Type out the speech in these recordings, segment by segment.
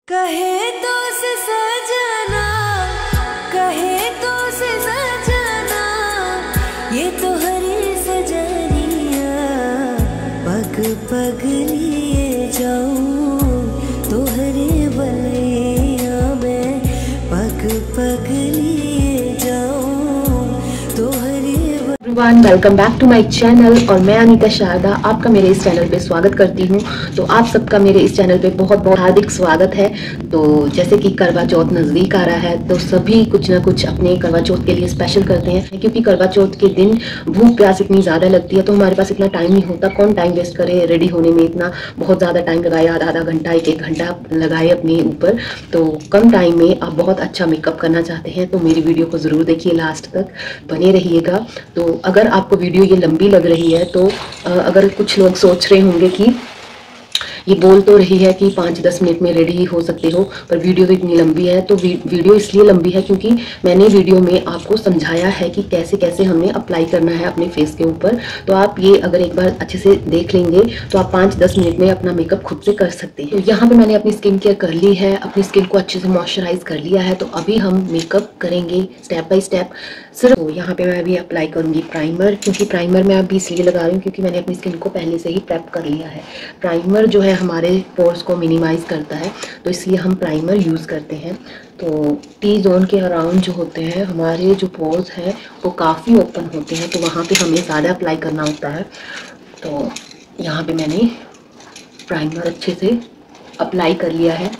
कहे तो से सजना, कहे तो से सजना, ये तो हरी सजनिया, पग पग लिए जाऊं तो हरे बलिया में, पग पग लिए जाऊं तो हरे। Welcome back to my channel और मैं अनीता शारदा आपका मेरे इस चैनल पे स्वागत करती हूँ। तो आप सबका मेरे इस चैनल पे बहुत बहुत हार्दिक स्वागत है। तो जैसे कि करवा चौथ नज़दीक आ रहा है तो सभी कुछ ना कुछ अपने करवा चौथ के लिए स्पेशल करते हैं, क्योंकि करवा चौथ के दिन भूख प्यास इतनी ज़्यादा लगती है तो हमारे पास इतना टाइम नहीं होता। कौन टाइम वेस्ट करे रेडी होने में, इतना बहुत ज़्यादा टाइम लगाए, आधा घंटा एक घंटा लगाए अपने ऊपर। तो कम टाइम में आप बहुत अच्छा मेकअप करना चाहते हैं तो मेरी वीडियो को ज़रूर देखिए, लास्ट तक बने रहिएगा। तो अगर आपको वीडियो ये लंबी लग रही है तो अगर कुछ लोग सोच रहे होंगे कि ये बोल तो रही है कि 5-10 मिनट में रेडी हो सकते हो, पर वीडियो तो इतनी लंबी है। तो वीडियो इसलिए लंबी है क्योंकि मैंने वीडियो में आपको समझाया है कि कैसे कैसे हमने अप्लाई करना है अपने फेस के ऊपर। तो आप ये अगर एक बार अच्छे से देख लेंगे तो आप 5-10 मिनट में अपना मेकअप खुद से कर सकते हैं। तो यहाँ पे मैंने अपनी स्किन केयर कर ली है, अपनी स्किन को अच्छे से मॉइस्चराइज कर लिया है। तो अभी हम मेकअप करेंगे स्टेप बाय स्टेप। सिर्फ तो यहाँ पे मैं अभी अप्लाई करूँगी प्राइमर, क्योंकि प्राइमर मैं अभी इसलिए लगा रही हूँ क्योंकि मैंने अपनी स्किन को पहले से ही प्रेप कर लिया है। प्राइमर जो है हमारे पोर्स को मिनिमाइज करता है, तो इसलिए हम प्राइमर यूज़ करते हैं। तो टी जोन के अराउंड जो होते हैं हमारे जो पोर्स हैं वो काफ़ी ओपन होते हैं, तो वहाँ पे हमें ज़्यादा अप्लाई करना होता है। तो यहाँ पे मैंने प्राइमर अच्छे से अप्लाई कर लिया है।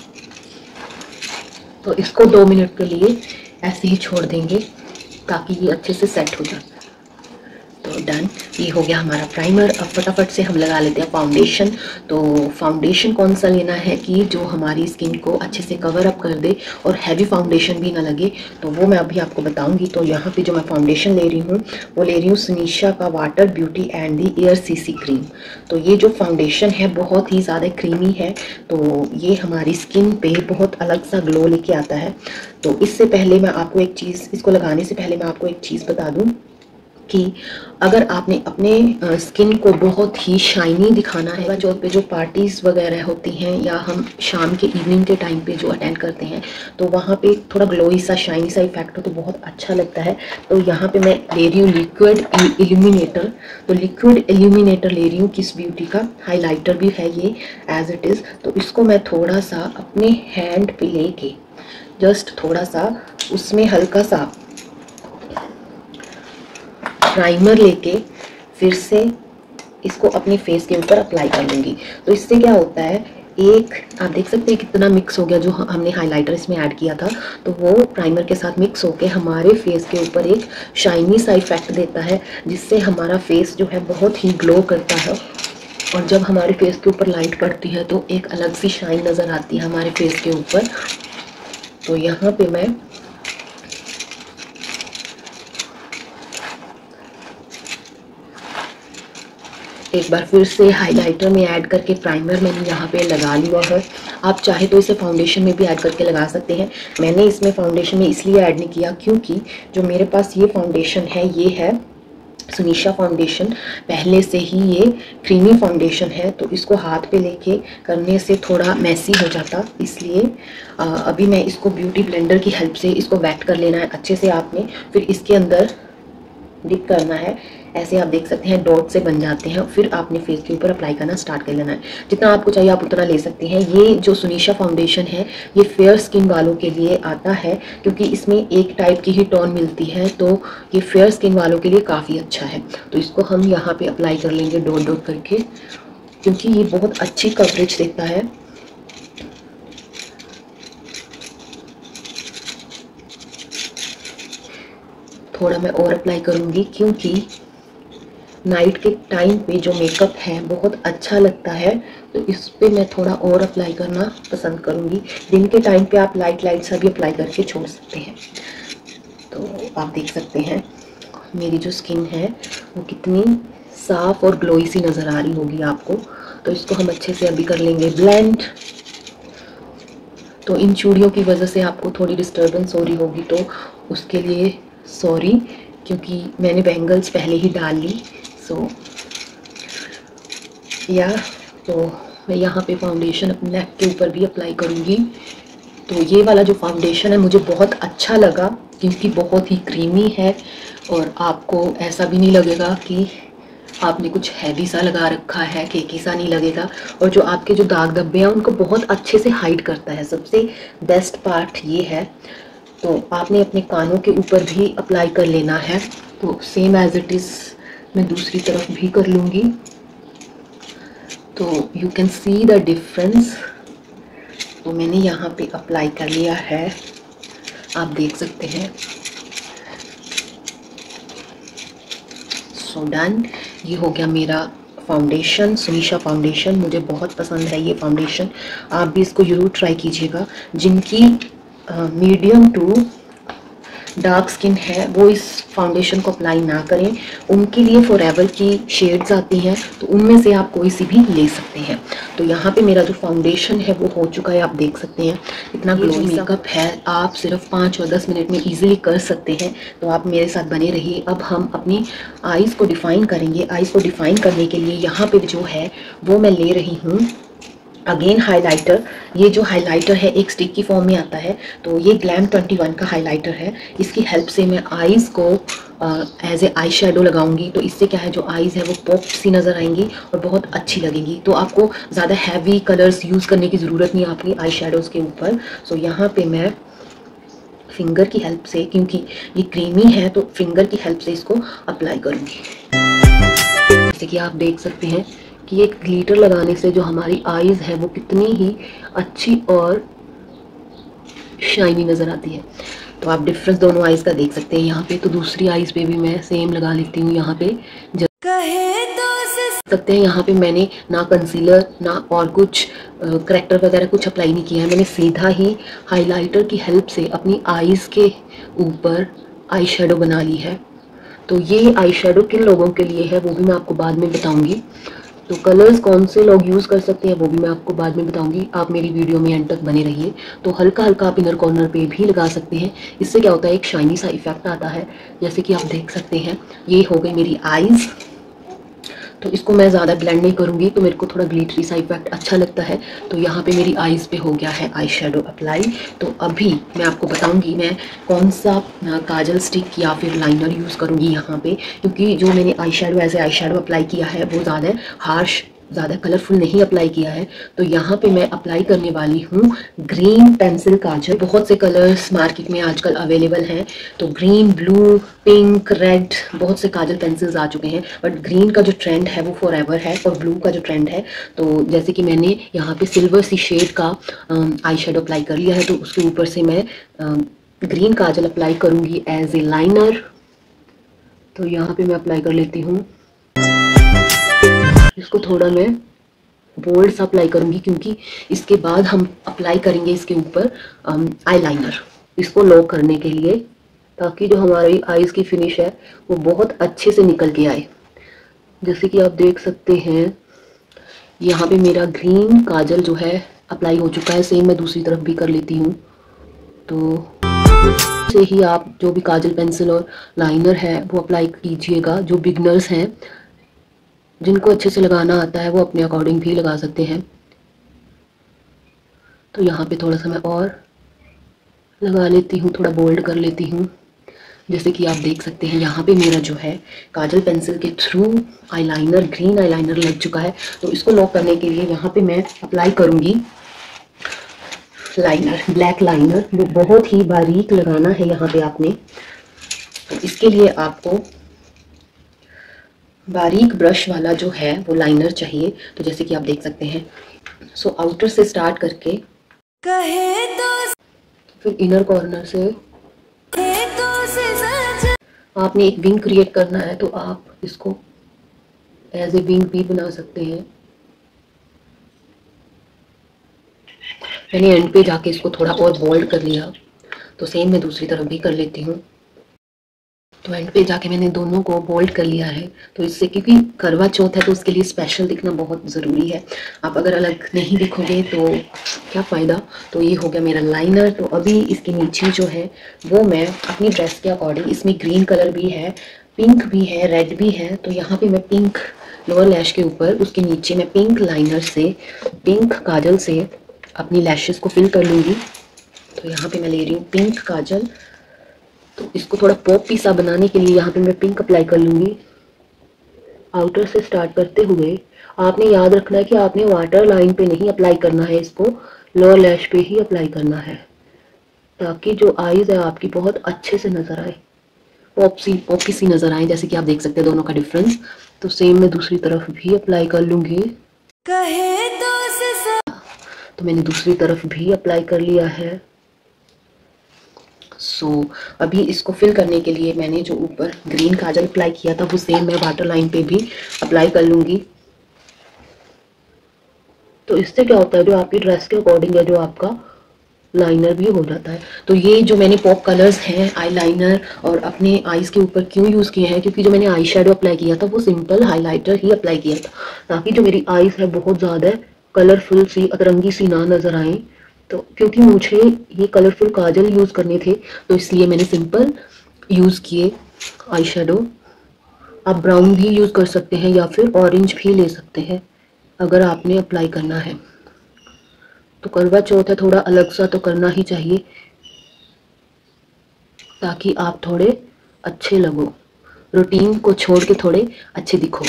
तो इसको 2 मिनट के लिए ऐसे ही छोड़ देंगे ताकि ये अच्छे से सेट हो जाए। तो डन, ये हो गया हमारा प्राइमर। अब फटाफट से हम लगा लेते हैं फाउंडेशन। तो फाउंडेशन कौन सा लेना है कि जो हमारी स्किन को अच्छे से कवर अप कर दे और हैवी फाउंडेशन भी ना लगे, तो वो मैं अभी आपको बताऊंगी। तो यहाँ पे जो मैं फाउंडेशन ले रही हूँ वो ले रही हूँ सुनीशा का water beauty and the air CC cream. तो ये जो फाउंडेशन है बहुत ही ज़्यादा क्रीमी है, तो ये हमारी स्किन पे बहुत अलग सा ग्लो लेके आता है। तो इससे पहले मैं आपको एक चीज़, इसको लगाने से पहले मैं आपको एक चीज़ बता दूँ कि अगर आपने अपने स्किन को बहुत ही शाइनी दिखाना है, चौथ पे जो पार्टीज़ वगैरह होती हैं या हम शाम के इवनिंग के टाइम पे जो अटेंड करते हैं तो वहाँ पे थोड़ा ग्लोई सा शाइनी सा इफेक्ट हो तो बहुत अच्छा लगता है। तो यहाँ पे मैं ले रही हूँ लिक्विड इल्यूमिनेटर। तो लिक्विड इल्यूमिनेटर ले रही हूँ किस ब्यूटी का, हाइलाइटर भी है ये एज इट इज़। तो इसको मैं थोड़ा सा अपने हैंड पे लेके जस्ट थोड़ा सा उसमें हल्का सा प्राइमर लेके फिर से इसको अपने फेस के ऊपर अप्लाई कर लूँगी। तो इससे क्या होता है, एक आप देख सकते हैं कितना मिक्स हो गया, जो हमने हाइलाइटर इसमें ऐड किया था तो वो प्राइमर के साथ मिक्स होके हमारे फेस के ऊपर एक शाइनी सा इफेक्ट देता है, जिससे हमारा फेस जो है बहुत ही ग्लो करता है। और जब हमारे फेस के ऊपर लाइट पड़ती है तो एक अलग सी शाइन नज़र आती है हमारे फेस के ऊपर। तो यहाँ पे मैं एक बार फिर से हाइलाइटर में ऐड करके प्राइमर मैंने यहाँ पे लगा लिया है। आप चाहे तो इसे फाउंडेशन में भी ऐड करके लगा सकते हैं। मैंने इसमें फाउंडेशन में इसलिए ऐड नहीं किया क्योंकि जो मेरे पास ये फाउंडेशन है ये है सुनीशा फाउंडेशन, पहले से ही ये क्रीमी फाउंडेशन है, तो इसको हाथ पे लेके करने से थोड़ा मैसी हो जाता, इसलिए अभी मैं इसको ब्यूटी ब्लेंडर की हेल्प से इसको वेट कर लेना है अच्छे से आपने। फिर इसके अंदर डिप करना है, ऐसे आप देख सकते हैं डॉट से बन जाते हैं। फिर आपने फेस के ऊपर अप्लाई करना स्टार्ट कर लेना है, जितना आपको चाहिए आप उतना ले सकते हैं। ये जो सुनीशा फाउंडेशन है ये फेयर स्किन वालों के लिए आता है क्योंकि इसमें एक टाइप की ही टोन मिलती है, तो ये फेयर स्किन वालों के लिए काफ़ी अच्छा है। तो इसको हम यहाँ पे अप्लाई कर लेंगे डॉट डॉट करके, क्योंकि ये बहुत अच्छी कवरेज देता है। थोड़ा मैं और अप्लाई करूँगी क्योंकि नाइट के टाइम पे जो मेकअप है बहुत अच्छा लगता है, तो इस पे मैं थोड़ा और अप्लाई करना पसंद करूँगी। दिन के टाइम पे आप लाइट सा भी अप्लाई करके छोड़ सकते हैं। तो आप देख सकते हैं मेरी जो स्किन है वो कितनी साफ़ और ग्लोई सी नज़र आ रही होगी आपको। तो इसको हम अच्छे से अभी कर लेंगे ब्लेंड। तो इन चूड़ियों की वजह से आपको थोड़ी डिस्टर्बेंस हो रही होगी तो उसके लिए सॉरी, क्योंकि मैंने बैंगल्स पहले ही डाल ली। सो या तो मैं यहाँ पे फाउंडेशन अपने नेक के ऊपर भी अप्लाई करूँगी। तो ये वाला जो फाउंडेशन है मुझे बहुत अच्छा लगा क्योंकि बहुत ही क्रीमी है और आपको ऐसा भी नहीं लगेगा कि आपने कुछ हैवी सा लगा रखा है, केकी सा नहीं लगेगा। और जो आपके जो दाग धब्बे हैं उनको बहुत अच्छे से हाइड करता है। सबसे बेस्ट पार्ट ये है। तो आपने अपने कानों के ऊपर भी अप्लाई कर लेना है। तो सेम एज इट इज़ मैं दूसरी तरफ भी कर लूँगी। तो you can see the difference. तो मैंने यहाँ पे अप्लाई कर लिया है, आप देख सकते हैं। सो डन, ये हो गया मेरा फाउंडेशन, सुनीशा फाउंडेशन। मुझे बहुत पसंद है ये फाउंडेशन, आप भी इसको ज़रूर ट्राई कीजिएगा। जिनकी मीडियम टू डार्क स्किन है वो इस फाउंडेशन को अप्लाई ना करें। उनके लिए फॉरएवर की शेड्स आती हैं, तो उनमें से आप कोई सी भी ले सकते हैं। तो यहाँ पे मेरा जो फाउंडेशन है वो हो चुका है, आप देख सकते हैं। इतना ग्लो मेकअप है, आप सिर्फ 5 और 10 मिनट में इजीली कर सकते हैं। तो आप मेरे साथ बने रहिए। अब हम अपनी आईज़ को डिफ़ाइन करेंगे। आईज़ को डिफ़ाइन करने के लिए यहाँ पे जो है वो मैं ले रही हूँ अगेन हाइलाइटर। ये जो हाइलाइटर है एक स्टिक की फॉर्म में आता है। तो ये ग्लैम 21 का हाइलाइटर है। इसकी हेल्प से मैं आईज़ को एज ए आई शेडो लगाऊंगी। तो इससे क्या है, जो आईज़ है वो पॉप सी नज़र आएंगी और बहुत अच्छी लगेंगी। तो आपको ज़्यादा हैवी कलर्स यूज़ करने की ज़रूरत नहीं आपकी आई शेडोज़ के ऊपर। सो यहाँ पे मैं फिंगर की हेल्प से, क्योंकि ये क्रीमी है तो फिंगर की हेल्प से इसको अप्लाई करूँगी। जैसे कि आप देख सकते हैं कि एक ग्लिटर लगाने से जो हमारी आईज़ है वो कितनी ही अच्छी और शाइनी नज़र आती है। तो आप डिफरेंस दोनों आईज़ का देख सकते हैं यहाँ पे। तो दूसरी आईज़ पे भी मैं सेम लगा लेती हूँ। यहाँ पे सकते हैं यहाँ पे मैंने ना कंसीलर ना और कुछ करेक्टर वगैरह कुछ अप्लाई नहीं किया है। मैंने सीधा ही हाइलाइटर की हेल्प से अपनी आईज़ के ऊपर आई शेडो बना ली है। तो ये आई शेडो किन लोगों के लिए है वो भी मैं आपको बाद में बताऊंगी। तो कलर्स कौन से लोग यूज़ कर सकते हैं वो भी मैं आपको बाद में बताऊंगी। आप मेरी वीडियो में एंड तक बने रहिए। तो हल्का हल्का आप इनर कॉर्नर पे भी लगा सकते हैं। इससे क्या होता है, एक शाइनी सा इफेक्ट आता है। जैसे कि आप देख सकते हैं ये हो गई मेरी आईज़। तो इसको मैं ज़्यादा ब्लेंड नहीं करूँगी, तो मेरे को थोड़ा ग्लिटरी सा इफेक्ट अच्छा लगता है। तो यहाँ पे मेरी आईज़ पे हो गया है आई शेडो अप्लाई। तो अभी मैं आपको बताऊँगी मैं कौन सा काजल स्टिक या फिर लाइनर यूज़ करूँगी यहाँ पे, क्योंकि जो मैंने eye shadow as a eye shadow apply किया है वो ज़्यादा हार्श, ज़्यादा कलरफुल नहीं अप्लाई किया है। तो यहाँ पे मैं अप्लाई करने वाली हूँ ग्रीन पेंसिल काजल। बहुत से कलर्स मार्केट में आजकल अवेलेबल हैं। तो ग्रीन, ब्लू, पिंक, रेड, बहुत से काजल पेंसिल्स आ चुके हैं। बट ग्रीन का जो ट्रेंड है वो फॉरएवर है और ब्लू का जो ट्रेंड है। तो जैसे कि मैंने यहाँ पे सिल्वर सी शेड का आई शेडो अप्लाई कर लिया है, तो उसके ऊपर से मैं ग्रीन काजल अप्लाई करूँगी एज ए लाइनर। तो यहाँ पे मैं अप्लाई कर लेती हूँ। इसको थोड़ा मैं बोल्ड सा अप्लाई करूंगी क्योंकि इसके बाद हम अप्लाई करेंगे इसके ऊपर आईलाइनर, इसको लॉक करने के लिए, ताकि जो हमारी आईज की फिनिश है वो बहुत अच्छे से निकल के आए। जैसे कि आप देख सकते हैं यहाँ पे मेरा ग्रीन काजल जो है अप्लाई हो चुका है। सेम मैं दूसरी तरफ भी कर लेती हूँ। तो से ही आप जो भी काजल पेंसिल और लाइनर है वो अप्लाई कीजिएगा। जो बिगनर्स हैं, जिनको अच्छे से लगाना आता है, वो अपने अकॉर्डिंग भी लगा सकते हैं। तो यहाँ पे थोड़ा सा मैं और लगा लेती हूँ, थोड़ा बोल्ड कर लेती हूँ। जैसे कि आप देख सकते हैं यहाँ पे मेरा जो है काजल पेंसिल के थ्रू आईलाइनर, ग्रीन आईलाइनर लग चुका है। तो इसको लॉक करने के लिए यहाँ पे मैं अप्लाई करूँगी लाइनर, ब्लैक लाइनर। वो बहुत ही बारीक लगाना है यहाँ पे आपने। तो इसके लिए आपको बारीक ब्रश वाला जो है वो लाइनर चाहिए। तो जैसे कि आप देख सकते हैं, सो आउटर से स्टार्ट करके कहे तो फिर इनर कॉर्नर से आपने एक विंग क्रिएट करना है। तो आप इसको एज ए विंग भी बना सकते हैं। मैंने एंड पे जाके इसको थोड़ा और बोल्ड कर लिया। तो सेम मैं दूसरी तरफ भी कर लेती हूँ। तो एंड पे जाके मैंने दोनों को बोल्ड कर लिया है। तो इससे, क्योंकि करवा चौथ है तो उसके लिए स्पेशल दिखना बहुत ज़रूरी है। आप अगर अलग नहीं दिखोगे तो क्या फ़ायदा। तो ये हो गया मेरा लाइनर। तो अभी इसके नीचे जो है वो मैं अपनी ड्रेस के अकॉर्डिंग, इसमें ग्रीन कलर भी है, पिंक भी है, रेड भी है। तो यहाँ पे मैं पिंक लोअर लैश के ऊपर, उसके नीचे मैं पिंक लाइनर से, पिंक काजल से अपनी लैशेस को फिल कर लूँगी। तो यहाँ पे मैं ले रही हूँ पिंक काजल। तो इसको थोड़ा पॉपी सा बनाने के लिए यहाँ पे मैं पिंक अप्लाई कर लूँगी। आउटर से स्टार्ट करते हुए आपने याद रखना है कि आपने वाटर लाइन पे नहीं अप्लाई करना है, इसको लोअर लैश पे ही अप्लाई करना है, ताकि जो आईज है आपकी बहुत अच्छे से नजर आए, पॉपी सी नजर आए। जैसे कि आप देख सकते हैं दोनों का डिफरेंस। तो सेम मैं दूसरी तरफ भी अप्लाई कर लूंगी। तो मैंने दूसरी तरफ भी अप्लाई कर लिया है। अभी इसको फिल करने के लिए मैंने जो ऊपर ग्रीन काजल अप्लाई किया था वो सेम मैं वाटर लाइन पे भी अप्लाई कर लूंगी। तो इससे क्या होता है, जो आपकी ड्रेस के अकॉर्डिंग है, जो आपका लाइनर भी हो जाता है। तो ये जो मैंने पॉप कलर्स हैं आई लाइनर और अपने आईज के ऊपर क्यों यूज़ किए हैं, क्योंकि जो मैंने आई शेडो अप्लाई किया था वो सिंपल हाइलाइटर ही अप्लाई किया था, ताकि जो मेरी आईज है बहुत ज़्यादा कलरफुल सी, अतरंगी सी ना नज़र आए। तो क्योंकि मुझे ये कलरफुल काजल यूज़ करने थे, तो इसलिए मैंने सिंपल यूज़ किए आई शेडो। आप ब्राउन भी यूज़ कर सकते हैं या फिर ऑरेंज भी ले सकते हैं अगर आपने अप्लाई करना है। तो करवा चौथ है, थोड़ा अलग सा तो करना ही चाहिए, ताकि आप थोड़े अच्छे लगो, रूटीन को छोड़ के थोड़े अच्छे दिखो।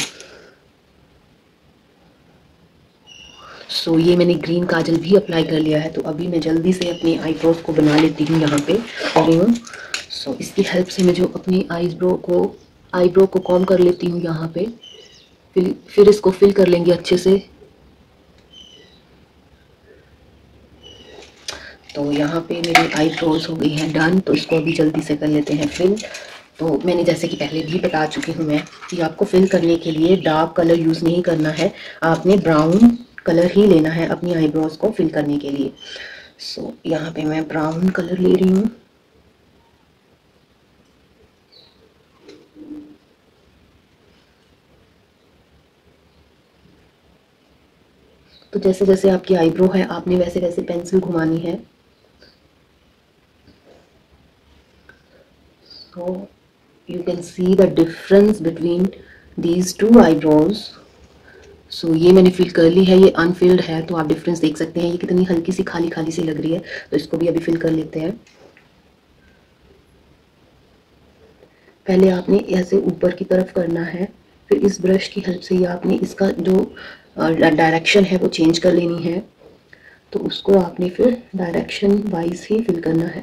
ये मैंने ग्रीन काजल भी अप्लाई कर लिया है। तो अभी मैं जल्दी से अपनी आईब्रोज को बना लेती हूँ यहाँ पे। इसकी हेल्प से मैं जो अपनी आईब्रो को कॉम्ब कर लेती हूँ यहाँ पे। फिर इसको फिल कर लेंगे अच्छे से। तो यहाँ पे मेरी आईब्रोज हो गई हैं डन। तो इसको अभी जल्दी से कर लेते हैं फिल। तो मैंने जैसे कि पहले भी बता चुकी हूँ मैं कि आपको फिल करने के लिए डार्क कलर यूज़ नहीं करना है, आपने ब्राउन कलर ही लेना है अपनी आईब्रोज को फिल करने के लिए। यहाँ पे मैं ब्राउन कलर ले रही हूँ। तो जैसे जैसे आपकी आईब्रो है आपने वैसे वैसे पेंसिल घुमानी है। You can see the difference between these two eyebrows. ये मैंने फिल कर ली है, ये अनफिल्ड है, तो आप डिफरेंस देख सकते हैं ये कितनी हल्की सी खाली खाली सी लग रही है। तो इसको भी अभी फिल कर लेते हैं। पहले आपने ऐसे ऊपर की तरफ करना है, फिर इस ब्रश की हेल्प से आपने इसका जो डायरेक्शन है वो चेंज कर लेनी है। तो उसको आपने फिर डायरेक्शन वाइज ही फिल करना है।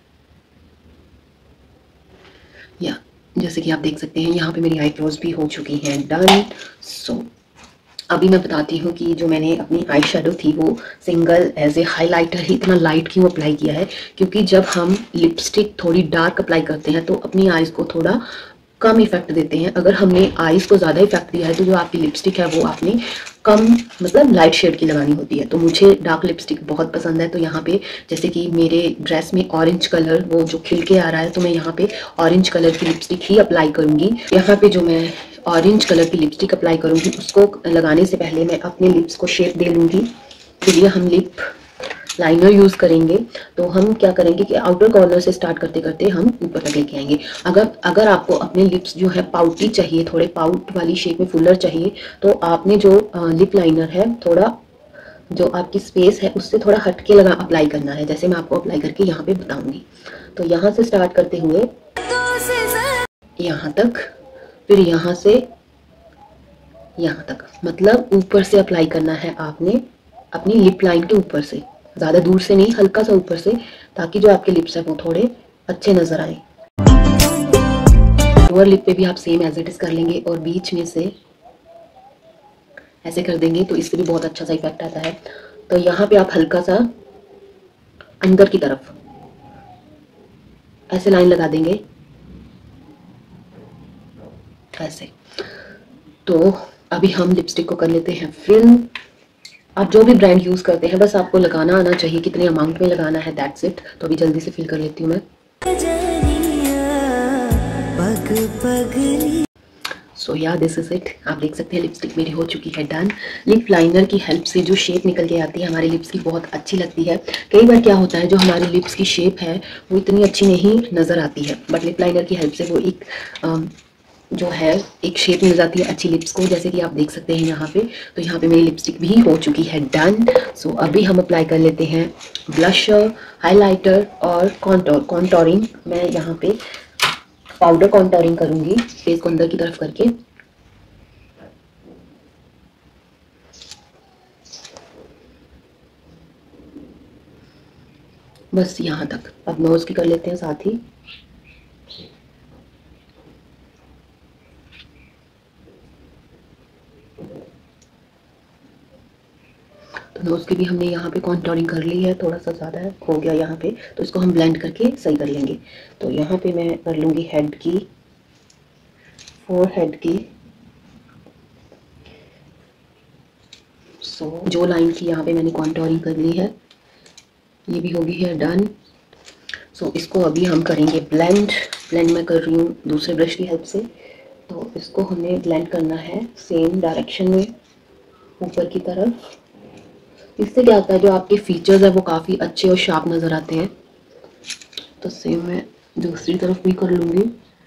या जैसे कि आप देख सकते हैं यहाँ पे मेरी आईब्रोज भी हो चुकी हैं डन। अभी मैं बताती हूँ कि जो मैंने अपनी आई शेडो थी वो सिंगल एज ए हाइलाइटर ही इतना लाइट क्यों अप्लाई किया है, क्योंकि जब हम लिपस्टिक थोड़ी डार्क अप्लाई करते हैं तो अपनी आईज को थोड़ा कम इफेक्ट देते हैं। अगर हमने आईज को ज़्यादा इफेक्ट दिया है तो जो आपकी लिपस्टिक है वो आपने कम मतलब लाइट शेड की लगानी होती है। तो मुझे डार्क लिपस्टिक बहुत पसंद है। तो यहाँ पे जैसे कि मेरे ड्रेस में ऑरेंज कलर वो जो खिल के आ रहा है, तो मैं यहाँ पे ऑरेंज कलर की लिपस्टिक ही अप्लाई करूँगी। यहाँ पे जो मैं ऑरेंज कलर की लिपस्टिक अप्लाई करूँगी उसको लगाने से पहले मैं अपने लिप्स को शेप दे लूँगी। तो ये हम लिप लाइनर यूज़ करेंगे। तो हम क्या करेंगे कि आउटर कॉर्नर से स्टार्ट करते करते हम ऊपर तक लेके आएंगे। अगर आपको अपने लिप्स जो है पाउटी चाहिए, थोड़े पाउट वाली शेप में फुलर चाहिए, तो आपने जो लिप लाइनर है थोड़ा जो आपकी स्पेस है उससे थोड़ा हटके अप्लाई करना है, जैसे मैं आपको अप्लाई करके यहाँ पे बताऊंगी। तो यहाँ से स्टार्ट करते हुए यहाँ तक, फिर यहाँ से यहाँ तक, मतलब ऊपर से अप्लाई करना है आपने अपनी लिप लाइन के ऊपर से, ज़्यादा दूर से नहीं, हल्का सा ऊपर से, ताकि जो आपके लिप्स है वो थोड़े अच्छे नजर आए। लोअर लिप पे भी आप सेम एज इट इज कर लेंगे और बीच में से ऐसे कर देंगे, तो इससे भी बहुत अच्छा सा इफेक्ट आता है। तो यहाँ पे आप हल्का सा अंदर की तरफ ऐसे लाइन लगा देंगे ऐसे। तो अभी हम लिपस्टिक को कर लेते हैं फिल। आप जो भी ब्रांड यूज करते हैं बस आपको लगाना आना चाहिए, कितने अमाउंट में लगाना है, दैट्स इट। तो अभी जल्दी से फिल कर लेती हूँ मैं। या दिस इज इट। आप देख सकते हैं लिपस्टिक मेरी हो चुकी है डन। लिप लाइनर की हेल्प से जो शेप निकल के आती है हमारे लिप्स की बहुत अच्छी लगती है। कई बार क्या होता है जो हमारे लिप्स की शेप है वो इतनी अच्छी नहीं नज़र आती है, बट लिप लाइनर की हेल्प से वो एक जो है एक शेप मिल जाती है अच्छी लिप्स को, जैसे कि आप देख सकते हैं यहाँ पे। तो यहाँ पे मेरी लिपस्टिक भी हो चुकी है डन। सो अभी हम अप्लाई कर लेते हैं ब्लशर, हाइलाइटर और कॉन्टोरिंग। मैं यहाँ पे पाउडर कॉन्टोरिंग करूंगी फेस को अंदर की तरफ करके। बस यहाँ तक। अब नोज की कर लेते हैं साथ ही। तो नोज की भी हमने यहाँ पे कॉन्टोरिंग कर ली है, थोड़ा सा ज़्यादा हो गया यहाँ पे, तो इसको हम ब्लेंड करके सही कर लेंगे। तो यहाँ पे मैं कर लूँगी हेड की, फोरहेड की। सो जो लाइन की यहाँ पे मैंने कॉन्टोरिंग कर ली है, ये भी होगी है डन। सो इसको अभी हम करेंगे ब्लेंड मैं कर रही हूँ दूसरे ब्रश की हेल्प से। तो इसको हमें ब्लेंड करना है सेम डायरेक्शन में ऊपर की तरफ। इससे क्या होता है, जो आपके फीचर्स है वो काफ़ी अच्छे और शार्प नज़र आते हैं। तो सेम मैं दूसरी तरफ भी कर लूँगी।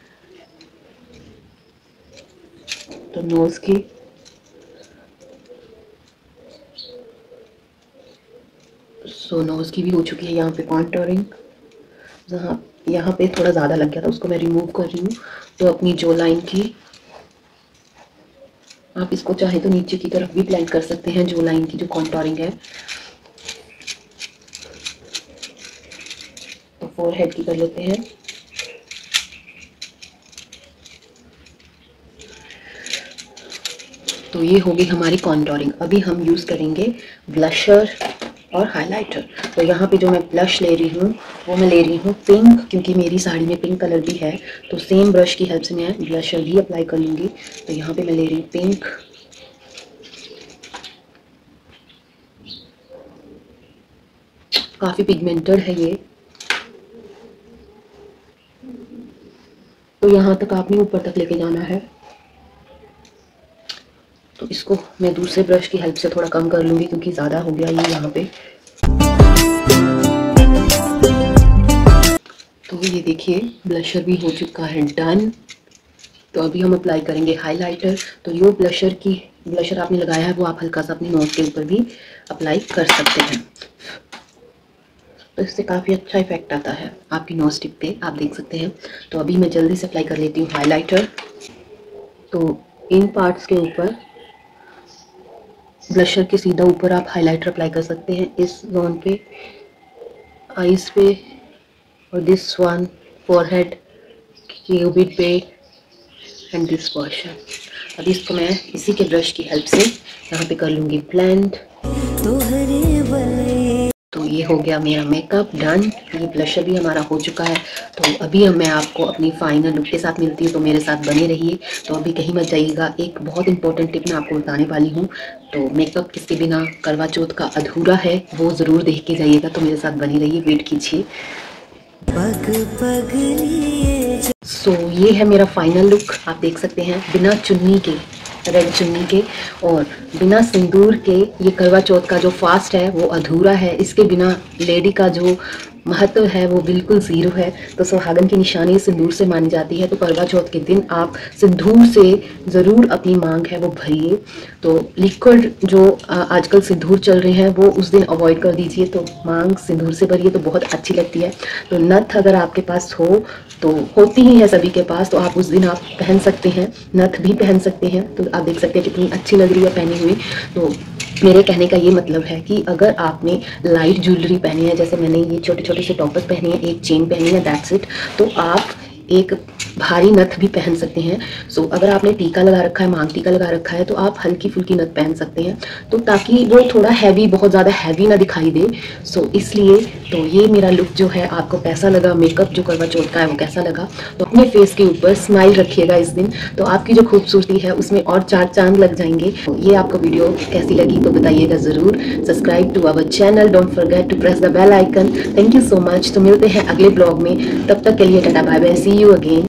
तो नोज़ की, सो नोज़ की भी हो चुकी है यहाँ पे कॉन्टोरिंग। जहाँ यहाँ पे थोड़ा ज़्यादा लग गया था उसको मैं रिमूव कर रही हूँ। तो अपनी जो लाइन की, आप इसको चाहे तो नीचे की तरफ भी ब्लेंड कर सकते हैं, जो लाइन की जो कॉन्टोरिंग है। तो फोरहेड की कर लेते हैं। तो ये होगी हमारी कॉन्टोरिंग। अभी हम यूज़ करेंगे ब्लशर और हाइलाइटर। तो यहाँ पे जो मैं ब्लश ले रही हूँ वो मैं ले रही हूँ पिंक, क्योंकि मेरी साड़ी में पिंक कलर भी है। तो सेम ब्रश की हेल्प से मैं ब्लशर भी अप्लाई कर लूँगी। तो यहाँ पे मैं ले रही हूँ पिंक। काफ़ी पिगमेंटेड है ये। तो यहाँ तक आपने ऊपर तक लेके जाना है। तो इसको मैं दूसरे ब्रश की हेल्प से थोड़ा कम कर लूँगी, क्योंकि ज़्यादा हो गया ये यहाँ पे। तो ये देखिए ब्लशर भी हो चुका है डन। तो अभी हम अप्लाई करेंगे हाइलाइटर। तो जो ब्लशर आपने लगाया है वो आप हल्का सा अपने नोज के ऊपर भी अप्लाई कर सकते हैं। तो इससे काफ़ी अच्छा इफेक्ट आता है आपकी नोज टिप पे, आप देख सकते हैं। तो अभी मैं जल्दी से अप्लाई कर लेती हूँ हाइलाइटर। तो इन पार्ट्स के ऊपर, ब्लशर के सीधा ऊपर आप हाइलाइटर अप्लाई कर सकते हैं, इस जोन पे, आईज पे, और दिस वन फोरहेड, क्यूबिड पे, एंड दिस पोर्शन। अभी इसको मैं इसी के ब्रश की हेल्प से यहाँ पे कर लूँगी ब्लेंड। तो ये हो गया मेरा मेकअप डन। ये ब्लशर भी हमारा हो चुका है। तो अभी मैं आपको अपनी फाइनल लुक के साथ मिलती हूँ, तो मेरे साथ बने रहिए। तो अभी कहीं मत जाइएगा, एक बहुत इंपॉर्टेंट टिप मैं आपको बताने वाली हूँ। तो मेकअप किसके बिना करवा चौथ का अधूरा है, वो ज़रूर देख के जाइएगा। तो मेरे साथ बने रहिए, वेट कीजिए। सो ये है मेरा फाइनल लुक, आप देख सकते हैं, बिना चुन्नी के, रेड चुन्नी के और बिना सिंदूर के। ये करवा चौथ का जो फास्ट है वो अधूरा है। इसके बिना लेडी का जो महत्व है वो बिल्कुल ज़ीरो है। तो सुहागन की निशानी सिंदूर से मानी जाती है। तो करवा चौथ के दिन आप सिंदूर से ज़रूर अपनी मांग है वो भरिए। तो लिक्विड जो आजकल सिंदूर चल रहे हैं वो उस दिन अवॉइड कर दीजिए। तो मांग सिंदूर से भरिए, तो बहुत अच्छी लगती है। तो नथ अगर आपके पास हो, तो होती ही है सभी के पास, तो आप उस दिन आप पहन सकते हैं, नथ भी पहन सकते हैं। तो आप देख सकते हैं कितनी अच्छी लग रही है पहनी हुई। तो मेरे कहने का ये मतलब है कि अगर आपने लाइट ज्वेलरी पहनी है, जैसे मैंने ये छोटे छोटे से टॉपर्स पहने हैं, एक चेन पहनी है, दैट्स इट, तो आप एक भारी नथ भी पहन सकते हैं। सो अगर आपने टीका लगा रखा है, मांग टीका लगा रखा है, तो आप हल्की फुल्की नथ पहन सकते हैं, तो ताकि वो थोड़ा हैवी, बहुत ज़्यादा हैवी ना दिखाई दे। सो इसलिए तो ये मेरा लुक जो है आपको कैसा लगा, मेकअप जो करवा चौथ का है वो कैसा लगा, तो अपने फेस के ऊपर स्माइल रखिएगा इस दिन, तो आपकी जो खूबसूरती है उसमें और 4 चांद लग जाएंगे। तो ये आपको वीडियो कैसी लगी तो बताइएगा ज़रूर। Subscribe to our channel, don't forget to press the bell icon. Thank you so much. तो मिलते हैं अगले ब्लॉग में, तब तक के लिए टाटा bye bye, see you again.